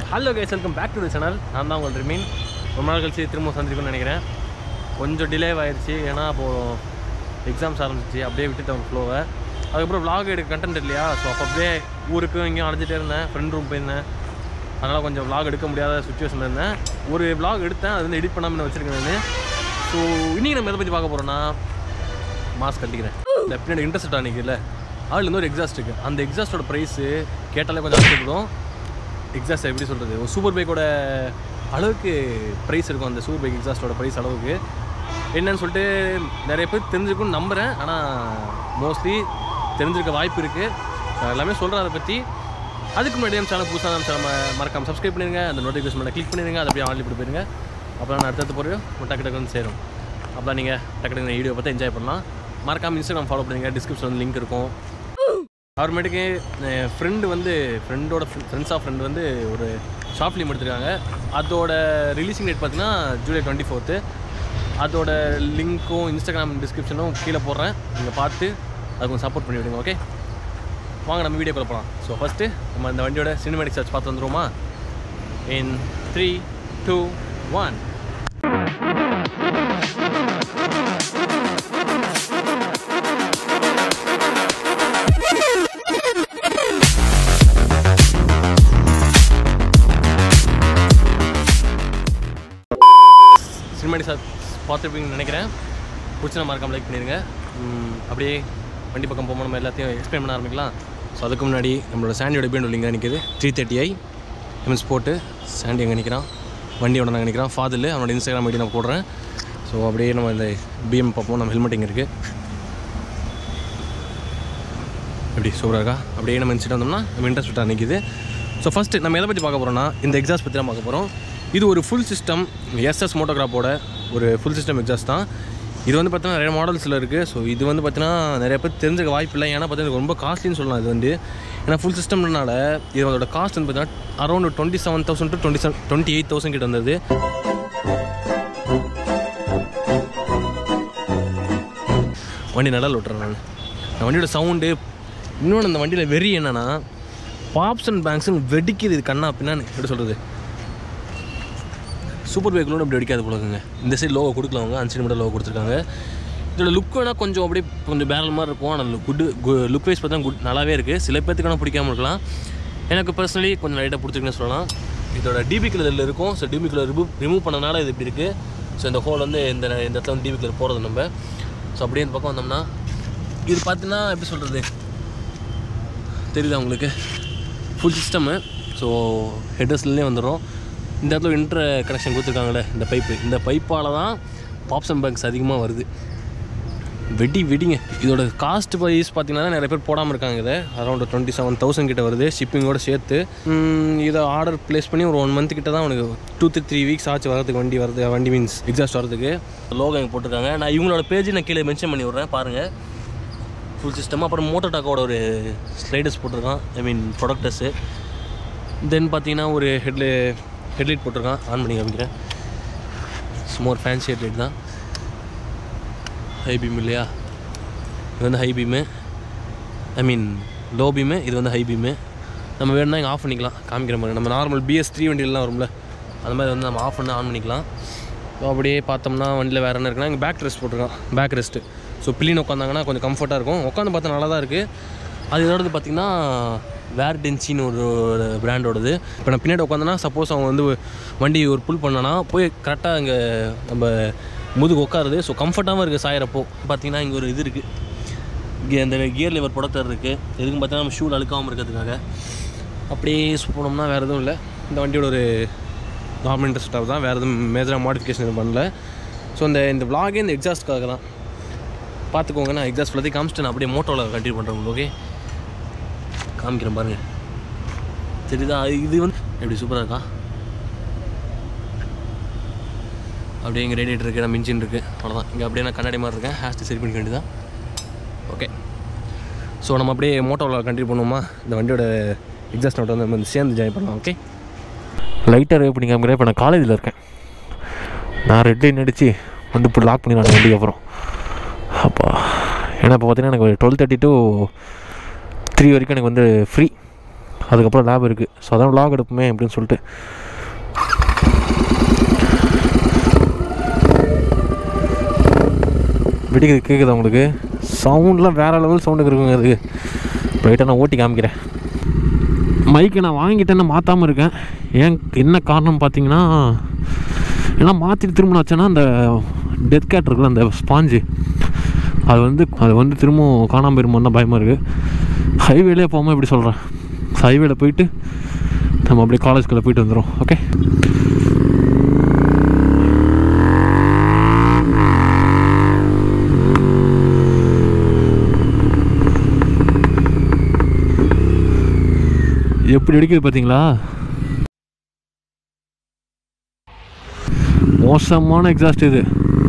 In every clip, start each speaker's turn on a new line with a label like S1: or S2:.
S1: Hello guys, welcome back to the channel. நான் தான் உங்கள் ரிமீன். ரொம்ப நாள் கழிச்சு திரும்ப சந்திக்கணும்னு நினைக்கிறேன். கொஞ்சம் டிலே ஆயிடுச்சு, ஏன்னா அப்போது எக்ஸாம்ஸ் ஆரம்பிச்சிச்சு. அப்படியே விட்டுட்டேன் ஃப்ளோவை. அதுக்கப்புறம் vlog எடுக்க கண்டென்ட் இல்லையா, ஸோ அப்போ அப்படியே ஊருக்கு இங்கேயும் அழைஞ்சிட்டே இருந்தேன். ஃப்ரெண்ட் ரூம் போயிருந்தேன், அதனால் கொஞ்சம் vlog எடுக்க முடியாத சுச்சுவேஷனில் இருந்தேன். ஒரு vlog எடுத்தேன், அது வந்து எடிட் பண்ணாமல் நான் வச்சுருக்கேன் நான். ஸோ இன்றைக்கி நம்ம எதை பற்றி பார்க்க போகிறோன்னா, மாஸ்க் கட்டிக்கிறேன். இந்த பின்னாடி இன்டர்செப்டார் அன்றைக்கி இல்லை, அதில் இருந்து ஒரு எக்ஸாஸ்ட் இருக்குது. அந்த எக்ஸாஸ்டோட ப்ரைஸு கேட்டாலே கொஞ்சம் ஆச்சரியம். எக்ஸாஸ்ட் எப்படி சொல்கிறது, ஒரு சூப்பர் பைக்கோட அளவுக்கு ப்ரைஸ் இருக்கும். அந்த சூப்பர் பைக் எக்ஸாஸ்டோட ப்ரைஸ் அளவுக்கு என்னன்னு சொல்லிட்டு நிறைய பேர் தெரிஞ்சுக்குன்னு நம்புகிறேன். ஆனால் மோஸ்ட்லி தெரிஞ்சிருக்க வாய்ப்பு இருக்குது. எல்லாமே சொல்கிறேன் அதை பற்றி. அதுக்கு முன்னாடி நம்ம சேனல் புதுசாக நம்ம சேனல் மறக்காமல் சப்ஸ்கிரைப் பண்ணிடுங்க. அந்த நோட்டிஃபிகேஷன் பண்ண கிளிக் பண்ணிடுங்க. அதை அப்படியே ஆன்லைன் போட்டு போயிருங்க. அப்புறம் நான் அடுத்தது போகிறோம் டக்கு டக்குன்னு சேரும். அப்போ நீங்கள் டக்கு டக்கு வீடியோ பார்த்து என்ஜாய் பண்ணலாம். மறக்காமல் இன்ஸ்டாகிராம் ஃபாலோ பண்ணுங்கள், டிஸ்கிரிப்ஷன் வந்து லிங்க் இருக்கும். அப்புறமேட்டுக்கு ஃப்ரெண்டு வந்து ஃப்ரெண்ட்ஸ் ஆஃப் ஃப்ரெண்டு வந்து ஒரு ஷார்ட் ஃபிலிம் எடுத்துருக்காங்க. அதோட ரிலீஸிங் டேட் பார்த்தீங்கன்னா ஜூலை 24. அதோட லிங்க்கும் இன்ஸ்டாகிராம் டிஸ்கிரிப்ஷனும் கீழே போடுறேன். நீங்கள் பார்த்து அதுக்கு கொஞ்சம் சப்போர்ட் பண்ணி விடுங்க. ஓகே, வாங்க நம்ம வீடியோ போகலாம். ஸோ ஃபஸ்ட்டு நம்ம இந்த வண்டியோட சினிமேட்டிக் சர்ச் பார்த்து வந்துடுவோமா? இன் 3, 2, 1. சினிமேட்டிக் சார் பார்த்துருப்பீங்கன்னு நினைக்கிறேன். பிடிச்சி மறக்காமல் லைக் பண்ணிடுங்க. அப்படியே வண்டி பக்கம் போகும்போது நம்ம எல்லாத்தையும் எக்ஸ்பிளைன் பண்ண ஆரம்பிக்கலாம். ஸோ அதுக்கு முன்னாடி நம்மளோட சாண்டியோட பிஎம் லிங்காக நிற்கிது. 330i எம்எஸ் போட்டு சாண்டி எங்கே நிற்கிறான், வண்டியோட நாங்கள் நிற்கிறான். ஃபாதில் அவனோட இன்ஸ்டாகிராம் ஐடி நான் போடுறேன். ஸோ அப்படியே நம்ம இந்த பிஎம் பார்ப்போம். நம்ம ஹெல்மெட் இங்கே இருக்குது. எப்படி சூப்பராக இருக்கா? அப்படியே நம்ம இன்ஸ்டாக வந்தோம்னா நம்ம இன்ட்ரெஸ்ட்டாக நிற்கிது. ஸோ ஃபஸ்ட்டு நம்ம எதை பற்றி பார்க்க போகிறோம்னா, இந்த எக்ஸாஸ்ட் பற்றி தான் பார்க்க போகிறோம். இது ஒரு ஃபுல் சிஸ்டம் எஸ்எஸ் மோட்டோகிராஃபோட ஒரு ஃபுல் சிஸ்டம் எக்ஸாஸ்ட் தான். இது வந்து பார்த்தீங்கன்னா நிறைய மாடல்ஸில் இருக்குது. ஸோ இது வந்து பார்த்தீங்கன்னா நிறைய பேர் தெரிஞ்சுக்க வாய்ப்பு இல்லை. ஏன்னா பார்த்தீங்கன்னா ரொம்ப காஸ்ட்லின்னு சொல்லலாம் இது வந்து. ஏன்னா ஃபுல் சிஸ்டம்னால இதோட காஸ்ட் வந்து பார்த்தீங்கன்னா அரௌண்ட் 27,000 to 28,000 கிட்ட வந்தது. வண்டி நல்லா விட்டுறேன் நான். வண்டியோட சவுண்டு இன்னொன்று, அந்த வண்டியில் வெறி என்னென்னா பாப்ஸ் அண்ட் பேங்க்ஸ்ன்னு வெடிக்குது. இது கண்ணா பின்னான்னு எப்படி சொல்கிறது, சூப்பர் பைக்கில் இப்படி வெடிக்காது போலக்குங்க. இந்த சைடு லோகோ கொடுக்கலவங்க, அந்த சைடு மட்டும் லோகோ கொடுத்துருக்காங்க. இதோட லுக் வேணால் கொஞ்சம் அப்படியே கொஞ்சம் பேரல் மாதிரி இருக்கும். ஆனால் லுக் வைஸ் பார்த்தா நல்லாவே இருக்குது. சில பேர்த்துக்கான பிடிக்காமல் இருக்கலாம். எனக்கு பர்சனலி கொஞ்சம் லைட்டாக பிடிச்சிருக்குன்னு சொல்லலாம். இதோட டிபி கலரில் இருக்கும். ஸோ டிபி கலர் ரிமூவ் பண்ணனால இது இப்படி இருக்குது. ஸோ இந்த ஹோல் வந்து இந்த இடத்துல வந்து டிபி கலர் போகிறது நம்ம. ஸோ அப்படியே இந்த பக்கம் வந்தோம்னா இது பார்த்தீங்கன்னா எப்படி சொல்கிறது தெரியுதா உங்களுக்கு, ஃபுல் சிஸ்டமு. ஸோ ஹெட்டர்ஸ்லேயே வந்துடும். இந்த இடத்துல இன்டர் கனெக்ஷன் கொடுத்துருக்காங்களே, இந்த பைப்பால் தான் பாப்ஸ் அண்ட் பேங்க்ஸ் அதிகமாக வருது. வெடிங்க. இதோட காஸ்ட் வைஸ் பார்த்திங்கன்னா நிறைய பேர் போடாமல் இருக்காங்க. இதை அரௌண்ட் 27,000 கிட்ட வருது ஷிப்பிங்கோடு சேர்த்து. இதை ஆர்டர் ப்ளேஸ் பண்ணி ஒரு 1 month கிட்ட தான் உனக்கு 2-3 weeks ஆச்சு வரதுக்கு. வண்டி மீன்ஸ் எக்ஸாஸ்ட் வரதுக்கு. லோகோ இங்கே போட்டிருக்காங்க. நான் இவங்களோட பேஜ் நான் கீழே மென்ஷன் பண்ணி விட்றேன், பாருங்கள். Full system. அப்புறம் மோட்டோடாக்கோட ஒரு ஸ்லைடர்ஸ் போட்டிருக்கான், ஐ மீன் ப்ரொடக்டர்ஸு. தென் பார்த்தீங்கன்னா ஒரு ஹெட்லைட் போட்டிருக்கான், ஆன் பண்ணி காமிக்கிறேன். ஸ்மோர் ஃபேன்சி ஹெட்லைட் தான். ஹை பீம் இல்லையா, இது வந்து high beam, I mean low beam. இது வந்து ஹை பீமு. நம்ம வேணும்னா இங்கே ஆஃப் பண்ணிக்கலாம். காமிக்கிற மாதிரி நம்ம நார்மல் BS3 வண்டியிலலாம் வரும்ல, அந்த மாதிரி வந்து நம்ம ஆஃப் பண்ணி ஆன் பண்ணிக்கலாம். ஸோ அப்படியே பார்த்தோம்னா வண்டியில் வேறு என்ன இருக்குன்னா, இங்கே பேக் ரெஸ்ட் போட்டிருக்கான், பேக் ரெஸ்ட்டு. ஸோ பிள்ளைன்னு உட்காந்தாங்கன்னா கொஞ்சம் கம்ஃபர்ட்டாக இருக்கும். உட்காந்து பார்த்தா நல்லா தான் இருக்குது. அது இதோடது பார்த்திங்கன்னா வேர்டென்சின்னு ஒரு பிராண்டோடது. இப்போ நான் பின்னாடி உட்காந்தேன்னா சப்போஸ் அவங்க வந்து வண்டி ஒரு புல் பண்ணனா போய் கரெக்டாக இங்கே நம்ம முதுகு உட்காருது. ஸோ கம்ஃபர்ட்டாகவும் இருக்குது சாயிறப்போ. பார்த்திங்கன்னா இங்கே ஒரு இது இருக்குது, இங்கே அந்த கியர் லிவர் ப்ரொடக்டர் இருக்குது. எதுக்கும் பார்த்தீங்கன்னா நம்ம ஷூவில் அழுக்காமல் இருக்கிறதுக்காக. அப்படியே போனோம்னா வேறு எதுவும் இல்லை. இந்த வண்டியோட ஒரு நார்மல் இன்ட்ரெஸ்ட்டாக தான், வேறு எதுவும் மேஜராக மாடிஃபிகேஷன் எதுவும் பண்ணல. ஸோ இந்த விளாகே இந்த எக்ஸாஸ்ட்காக தான். பார்த்துக்கோங்க, நான் எக்ஸாஸ்ட் ஃபுல்லாத்தையும் காமிச்சிட்டு நான் அப்படியே மோட்டோவில் கண்டினியூ பண்ணுறேன். ஓகே, காமிக்கிறேன் பாருங்கள். தெரியுதா? இது வந்து எப்படி சூப்பராக இருக்கா? அப்படியே இங்கே ரேடியேட்டர் இருக்குது, நம்ம இன்ஜின் இருக்குது, அவ்வளோதான். இங்கே அப்படியே நான் கண்ணாடி மாதிரி இருக்கேன், ஹேஸ்ட்டு சரி பண்ணிக்க வேண்டியதான். ஓகே, ஸோ நம்ம அப்படியே மோட்டோவில் கண்டினியூ பண்ணுவோமா? இந்த வண்டியோட எக்ஸாஸ்ட் நோட்டை வந்து நம்ம சேர்ந்து ஜாயின் பண்ணலாம். ஓகே, லைட்டாக ரேவ் பண்ணி காமிக்கிறேன். இப்போ நான் காலேஜில் இருக்கேன். நான் ரெட் லைன் அடித்து வந்து இப்போ லாக் பண்ணிடுவேன் வண்டிக்கு அப்புறம். அப்போ ஏன்னா இப்போ பார்த்தீங்கன்னா எனக்கு 12:30 to 3 வரைக்கும் எனக்கு வந்து ஃப்ரீ. அதுக்கப்புறம் லேப் இருக்குது. ஸோ அதான் வ்ளாக் எடுப்போமே அப்படின்னு சொல்லிட்டு. வெடிக்கிறது கேட்குதா உங்களுக்கு? சவுண்ட்லாம் வேறு லெவல் சவுண்டுக்கு இருக்குங்க. அதுக்கு ரைட்டாக நான் ஓட்டி காமிக்கிறேன். மைக்கை நான் வாங்கிட்டேன்னு மாற்றாமல் இருக்கேன். ஏன் என்ன காரணம் பார்த்தீங்கன்னா, ஏன்னா மாற்றிட்டு திரும்ப நான் வச்சேன்னா அந்த டெத் கேட் இருக்குல்ல, அந்த ஸ்பாஞ்சு, அது வந்து திரும்பவும் காணாமல் போயிருமோன்னு தான் பயமாக இருக்குது. ஹைவேலே போகாமல் இப்படி சொல்கிறேன். ஹைவேல போயிட்டு நம்ம அப்படியே காலேஜ்குள்ளே போயிட்டு வந்துடும். ஓகே, எப்படி வெடிக்குது பார்த்தீங்களா? மோசமான எக்ஸாஸ்ட் இது.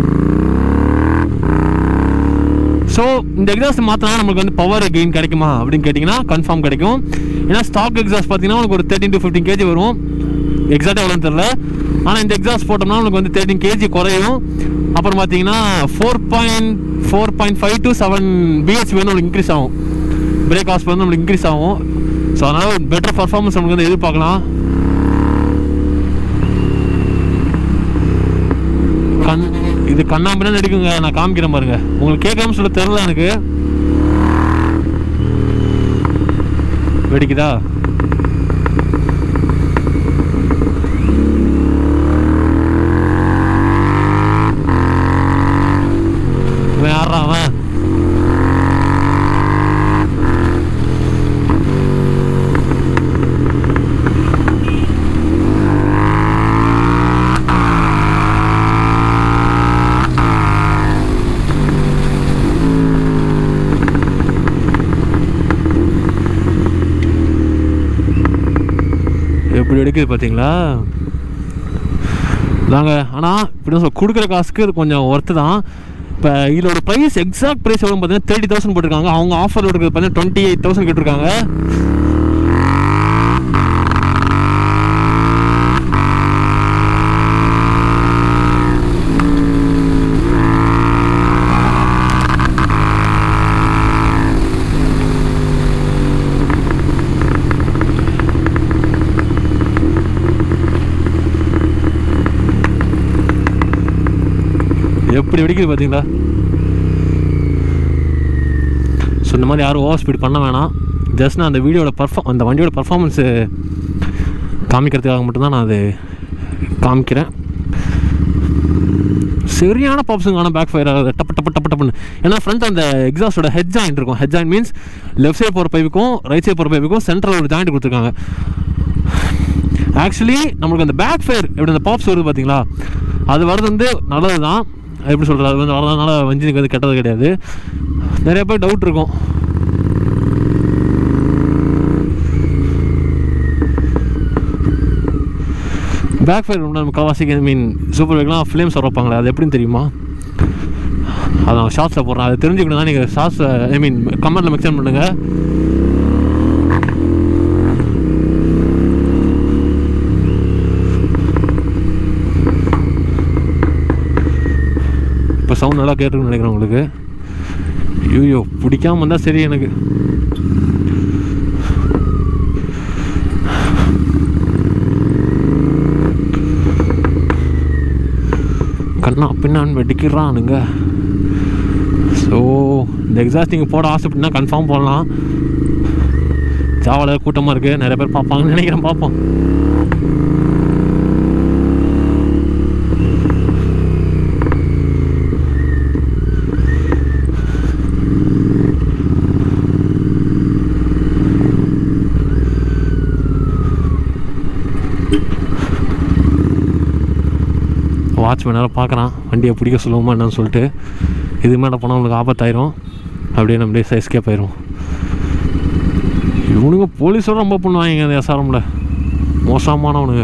S1: ஸோ இந்த எக்ஸாஸ்ட் மாற்றினா நமக்கு வந்து பவர் கெயின் கிடைக்குமா அப்படின்னு கேட்டிங்கன்னா கன்ஃபார்ம் கிடைக்கும். ஏன்னா ஸ்டாக் எக்ஸாஸ்ட் பார்த்தீங்கன்னா உங்களுக்கு ஒரு 13 to 15 kg வரும். எக்ஸாக்டாக எவ்வளோன்னு தெரில. ஆனால் இந்த எக்ஸாஸ்ட் போட்டோம்னா உங்களுக்கு வந்து 13 kg குறையும். அப்புறம் பார்த்தீங்கன்னா 4.5 to 7 BHP வந்து உங்களுக்கு இன்க்ரீஸ் ஆகும். பிரேக் ஹார்ஸ் வந்து நம்மளுக்கு இன்க்ரீஸ் ஆகும். ஸோ அதனால் பெட்டர் பர்ஃபார்மன்ஸ் நமக்கு வந்து எதிர்பார்க்கலாம். இது கண்ணாம்பின்னு நடிக்குங்க. நான் காமிக்கிறேன் பாருங்க. உங்களுக்கு கேட்காம சொல்ல தெரியல எனக்கு. வெடிக்குதா? யாரா அவன்? எப்படி எடுக்குது பார்த்தீங்களா? தாங்க. ஆனால் இப்படி கொடுக்குற காசுக்கு இது கொஞ்சம் ஒர்த்து தான். இப்போ இதோட ப்ரைஸ் எக்ஸாக்ட் ப்ரைஸ் எவ்வளோ பார்த்தீங்கன்னா 30,000 போட்டிருக்காங்க. அவங்க ஆஃபரில் இருக்கிறது பார்த்தீங்கன்னா 28,000 கேட்டிருக்காங்க. எப்படி வெடிக்குது பார்த்தீங்களா? ஸோ இந்த மாதிரி யாரும் ஓவர் ஸ்பீட் பண்ண வேணாம். ஜஸ்ட் நான் அந்த அந்த வண்டியோட பர்ஃபார்மன்ஸு காமிக்கிறதுக்காக மட்டும்தான் நான் அது காமிக்கிறேன். சரியான பாப்ஸுங்க. ஆனால் பேக் ஃபயர் ஆகுது டப்பு டப்பு டப்பு டப்புன்னு. ஏன்னா ஃப்ரண்ட் அந்த எக்ஸாஸ்டோட ஹெட் ஜாயிண்ட் இருக்கும். Head joint means left side போகிற பைப்புக்கும் ரைட் சைடு போகிற பைப்புக்கும் சென்ட்ரல் ஒரு ஜாயிண்ட் கொடுத்துருக்காங்க. ஆக்சுவலி நம்மளுக்கு அந்த பேக் ஃபயர் எப்படி அந்த பாப்ஸ் வருது பார்த்தீங்களா, அது வர்றது வந்து நல்லது தான். எப்படி சொல்கிறது, அது வந்து வரதுனால வஞ்சினுக்கு வந்து கெட்டது கிடையாது. நிறைய பேர் டவுட் இருக்கும். பேக் ஃபயர் நம்ம கவாசிக்கு சூப்பர் பைக்லாம் ஃப்ளேம்ஸ் வரப்பாங்களே, அது எப்படின்னு தெரியுமா? அதை நான் ஷார்ட்ஸில் போடுறேன். அதை தெரிஞ்சுக்கணும் தான் நீங்கள் ஷார்ட்ஸ் கமெண்ட்டில் மென்ஷன் பண்ணுங்கள். இப்போ சவுண்ட் நல்லா கேட்டுருக்குன்னு நினைக்கிறேன் உங்களுக்கு. ஐயோ பிடிக்காம இருந்தால் சரி. எனக்கு கண்ணா பின்னான்னு வெடிக்கிறானுங்க. ஸோ இந்த எக்ஸாஸ்ட் நீங்கள் போட ஆசைப்பட்டுனா கன்ஃபார்ம் போடலாம். ஜாவால கூட்டமாக இருக்குது, நிறைய பேர் பார்ப்பாங்கன்னு நினைக்கிறேன். பார்ப்போம். வாட்ச்மேன் நேரம் பார்க்குறான் வண்டியை பிடிக்க சொல்லுவோமா என்னன்னு சொல்லிட்டு. இது மேலே போனால் உங்களுக்கு ஆபத்தாயிரும். அப்படியே நம்மளே எஸ்கேப் ஆயிரும். இவனுங்க போலீஸோட ரொம்ப பண்ணுவாங்க அந்த எஸ்ஆர்எம்ல. மோசமானவனுங்க.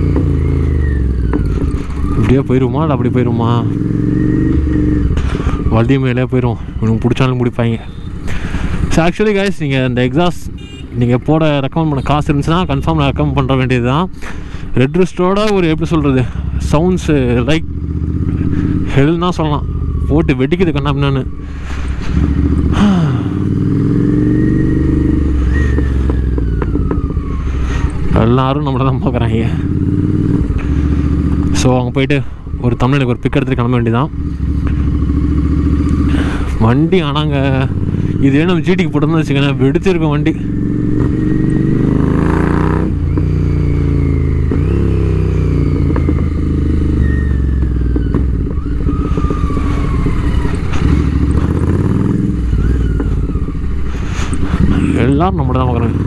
S1: இப்படியே போயிடுமா இல்லை அப்படி போயிடுமா?
S2: வண்டி மேலே போயிடும், இவனுக்கு பிடிச்சாலும் முடிப்பாங்க. ஸோ ஆக்சுவலி கைஸ் நீங்கள் இந்த எக்ஸாஸ்ட் நீங்கள் போட ரெக்கமெண்ட் பண்ண காசு இருந்துச்சுன்னா கன்ஃபார்ம் நான் ரெக்கமெண்ட் பண்ணுற வேண்டியது தான். ரெட் ரிஸ்டோட ஒரு எப்படி சொல்கிறது சவுண்ட்ஸு லைக் ஹெல்னா சொல்லலாம், போட்டு வெடிக்குது கண்ணாப்பின்னு. எல்லோரும் நம்மளை தான் பார்க்குறாங்க. ஸோ அங்கே போயிட்டு ஒரு தமிழுக்கு ஒரு பிக் எடுத்துகிட்டு கிளம்ப வேண்டியதான் வண்டி. ஆனாங்க இதே நம்ம ஜிடிக்கு போட்டோம்னு வச்சுக்கோங்க, வெடிச்சிருக்கோம் வண்டி. எல்லாரும் நம்மள தான் பார்க்குறாங்க.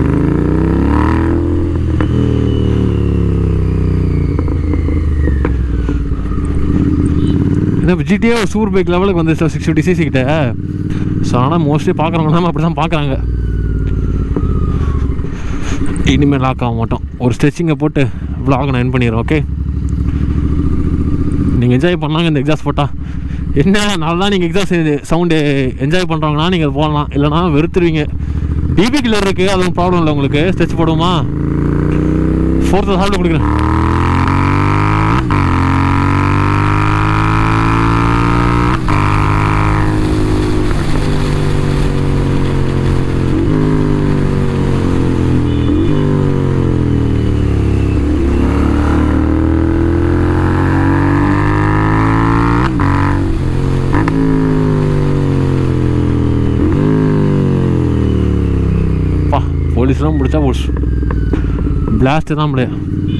S2: ஏன்னா ஜிடிஏ ஒரு சூப்பர் பைக் லெவலுக்கு வந்து 650cc கிட்ட. ஸோ ஆனால் மோஸ்ட்லி பார்க்குறவங்க அப்படி தான் பார்க்குறாங்க. இனிமேல் லாக் ஆக மாட்டோம். ஒரு ஸ்ட்ரெச்சிங்கை போட்டு vlog நான் என் பண்ணிடுறேன். ஓகே, நீங்கள் என்ஜாய் பண்ணாங்க இந்த எக்ஸாஸ்ட் போட்டால். என்ன நல்லா தான் நீங்கள் எக்ஸாஸ்ட் சவுண்டு என்ஜாய் பண்ணுறவங்கன்னா நீங்கள் போடலாம், இல்லைனா வெறுத்துருவீங்க. டிபி கில்லர் இருக்குது, அது ஒன்றும் ப்ராப்ளம் இல்லை உங்களுக்கு. ஸ்ட்ரெச் போடுவோமா? 4th சாப்பிட்டு கொடுக்குறேன். போலீஸ்லாம் பிடிச்சா பிளாஸ்ட்டு தான் முடியாது.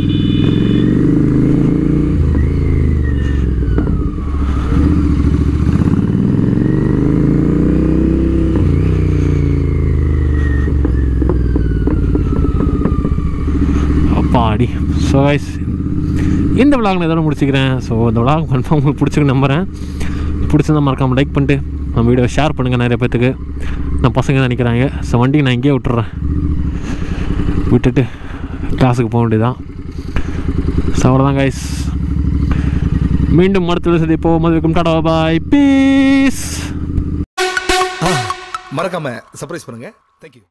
S2: அப்பாடி. ஸோ கைஸ் இந்த விளாக் நான் இதோட முடிச்சுக்கிறேன். ஸோ இந்த விளாக் கன்ஃபார்ம் உங்களுக்கு பிடிச்சிருக்கு நம்புகிறேன். பிடிச்சிருந்தா மறக்காமல் லைக் பண்ணிட்டு நம்ம வீடியோ ஷேர் பண்ணுங்கள் நிறைய பேர்த்துக்கு. நான் பசங்க தான் நினைக்கிறாங்க. ஸோ வண்டி நான் இங்கேயே விட்டுறேன், விட்டுட்டு கிளாஸுக்கு போக வேண்டியதான். ஸோ அவ்வளோதான் கைஸ். மீண்டும் அடுத்த விஷயத்தை போகும்போது டாடா பாய் பீஸ்.
S3: மறக்காம சர்ப்ரைஸ் பண்ணுங்க. தேங்க்யூ.